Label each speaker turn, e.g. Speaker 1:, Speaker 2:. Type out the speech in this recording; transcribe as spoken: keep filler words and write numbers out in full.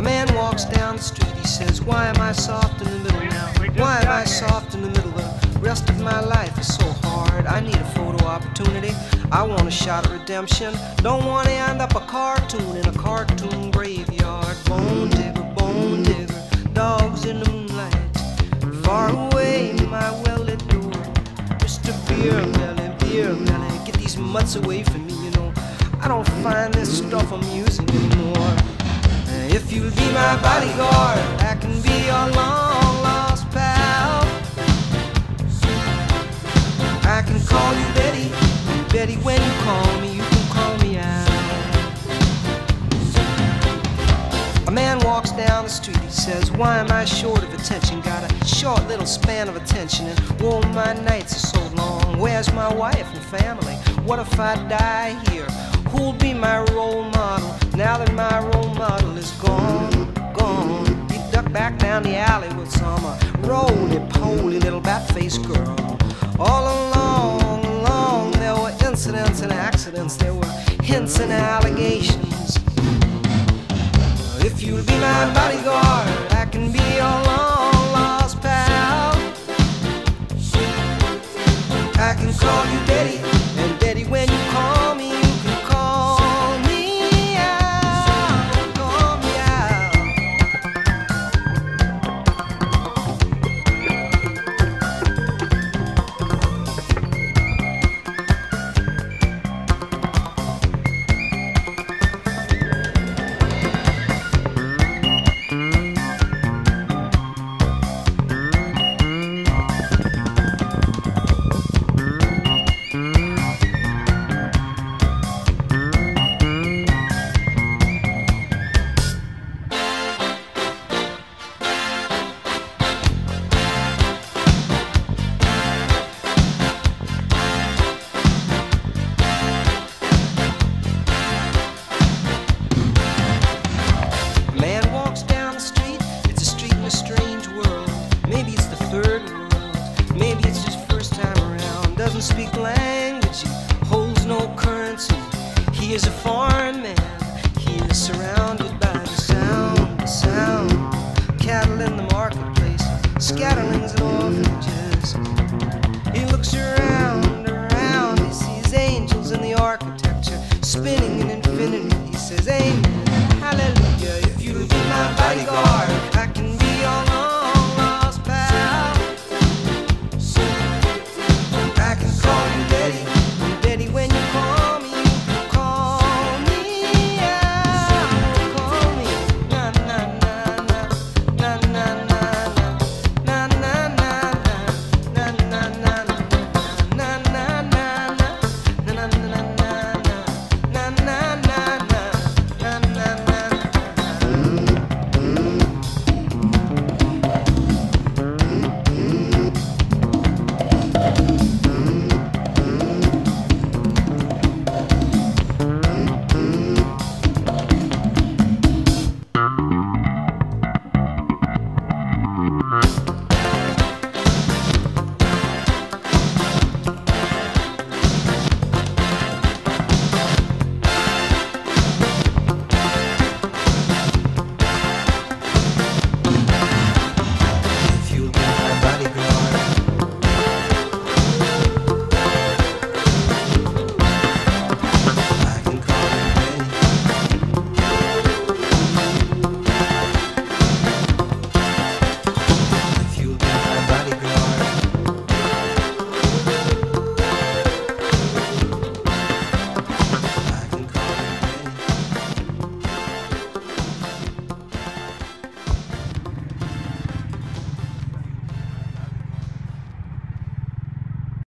Speaker 1: A man walks down the street, he says, why am I soft in the middle now? Why am I soft in the middle? The rest of my life is so hard. I need a photo opportunity. I want a shot at redemption. Don't want to end up a cartoon in a cartoon graveyard. Bone digger, bone digger, dogs in the moonlight. Far away, my well-lit door. Mister Beer Belly, Beer Belly, get these mutts away from me, you know. I don't find this stuff amusing anymore. If you'll be my bodyguard, I can be your long-lost pal. I can call you Betty, and Betty, when you call me, you can call me out. A man walks down the street, he says, why am I short of attention? Got a short little span of attention, and whoa, my nights are so long. Where's my wife and family? What if I die here? Who'll be my role model now that my role model is gone, gone? He ducked back down the alley with some uh, roly-poly little bat-faced girl. All along, along, there were incidents and accidents, there were hints and allegations. If you'll be my bodyguard, I can be your long-lost pal. I can call you Betty, and Betty, when you call me, you can call me out, call me out. Speak language, he holds no currency. He is a foreign man. He is surrounded by the sound, the sound. Cattle in the marketplace, scatterlings and